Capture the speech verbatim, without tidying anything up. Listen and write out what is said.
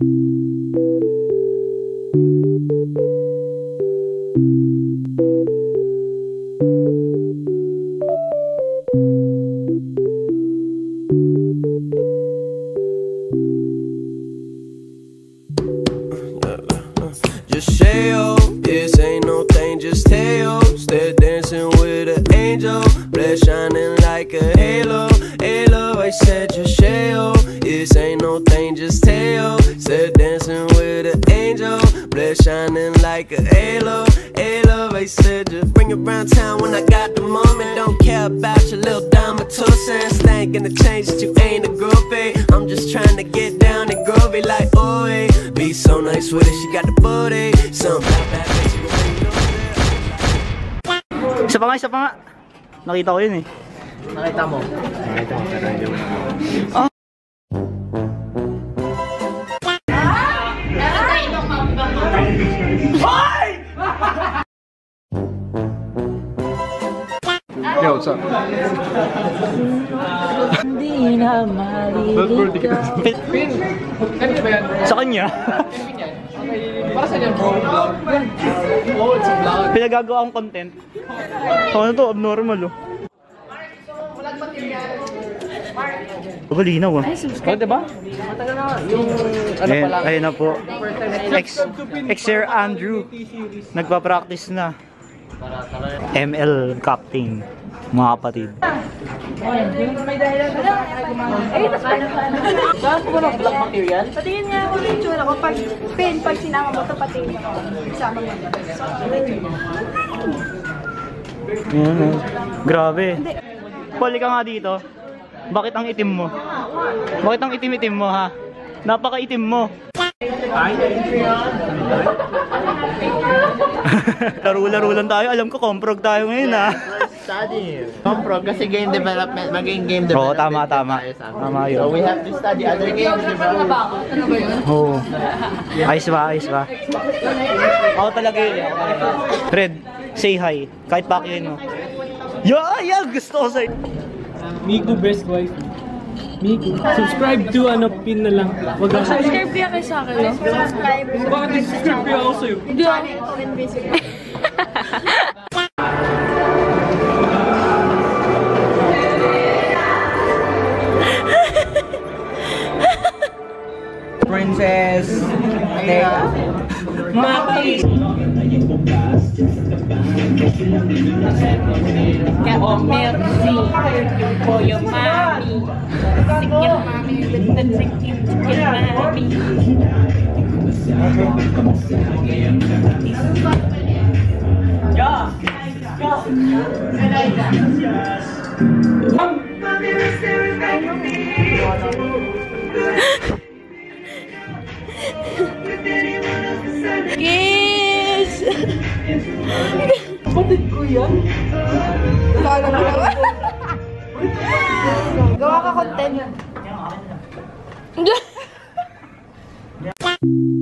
Just shale, this ain't no thing, just tail. Still dancing with an angel, blood shining like a halo. Halo, I said just shale, this ain't no thing, just tail. Still dancing with an angel, blood shining like a halo. Halo, I said just bring it round town when I got the moment. Don't care about your little dime or two cents. Ain't gonna change that you ain't a groupie. I'm just trying to get down and groovy like ooh. Be so nice with it, she got the booty. Some bad bad bitch, you know. Isa pa nga, isa pa nga. Nakita ko yun eh. Nakita mo? Nakita mo, pero hindi mo na. Oh. Yo, what's up? Hindi na malilig ka. Sa kanya? Para sa niyan, bro. Oh, it's a vlog. Pinagagawa akong content. Ano to? Abnormal oh. Pagalinaw ah. Oh, diba? Matagal na yung ano Ayun, pala. ayun na po. Ex, ex-Sir Andrew. Nagpa-practice na. M L Captain. Mga kapatid. May dahilan na sa akin gumawa. Eh, tapos paano paano? Saan po ng vlog material? Patingin nga ako yung tsura ko. Pag pin, pag sinama mo ito, patingin ako. Isama mo. Ayan oh. Grabe. Poli ka nga dito. Bakit ang itim mo? Bakit ang itim-itim mo ha? Napaka-itim mo. Laro-laro lang tayo. Alam ko, comprog tayo ngayon ha. Study. Comprog kasi game development, maging game Oo, development. tama, tama. Tama yun. So we have to study other games, di ba? Ano ba yun? Oo. Ayos ba, ayos ba? Ako talaga yun. Fred, say hi. Kahit pakihin mo. Yeah, yeah, gusto ko sa'yo. Migo best wife. Migo. Subscribe to ano pin na lang. Wag na. Subscribe kaya kayo sa akin, no? Subscribe. Bakit subscribe kaya ako sa'yo? Hindi ako invisible. Princess. Mati. Oh, merci for your mommy. Sick your mommy with the chicken, chicken mommy. Yeah. Kiss! Batid ko yan. Lalo na naman. Gawa ka content.